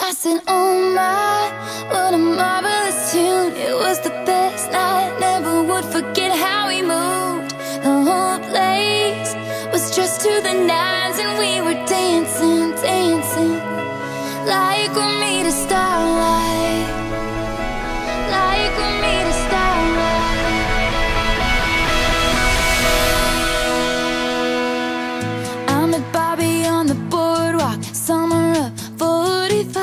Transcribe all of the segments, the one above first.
I said, oh my, what a marvelous tune. It was the best night, never would forget how we moved. The whole place was dressed to the nines, and we were dancing, dancing like we're made of starlight, like we're made of starlight. I met Bobby on the boardwalk, summer of 45.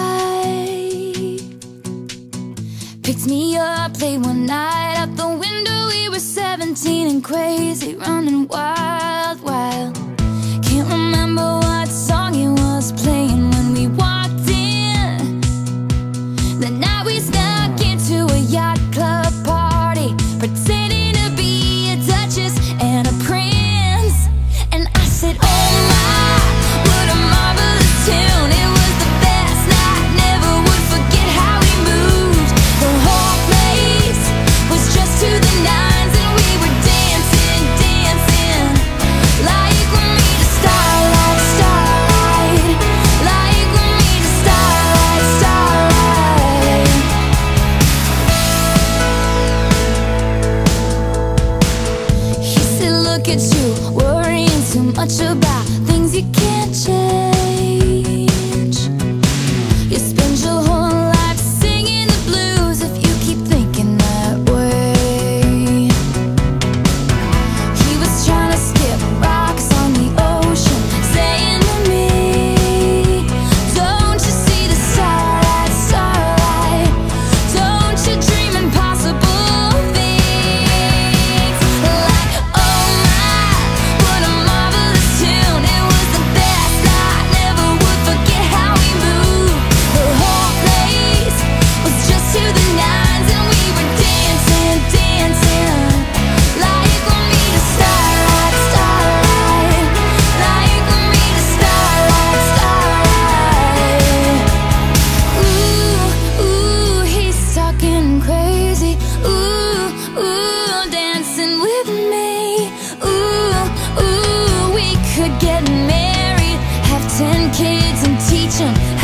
Picked me up late one night, out the window we were 17 and crazy, running wild, wild. Can't remember what song it was playing when we walked in. The night we snuck into a yacht club party, pretending to be a duchess and a prince. And I said, oh my, what a marvelous tune. It was the best night, never would forget how we moved. The whole place was dressed to the nines, and we were dancing, dancing like we're made of starlight, starlight, like we're made of starlight, starlight. He said, look at you, worrying too much about things you can't change. You spend your whole life singing the blues if you keep thinking that way. He was trying to skip rocks on the ocean, saying to me, don't you see the starlight, starlight? Don't you dream impossible things? Like, oh my, what a marvelous tune. It was the best night, never would forget how we moved. The whole place was just to the nines, and we were dancing, dancing like we're made of starlight, starlight, like we're made of starlight, starlight. Ooh, ooh, he's talking crazy. Ooh, ooh, dancing with me. Ooh, ooh, we could get married, have 10 kids and teach 'em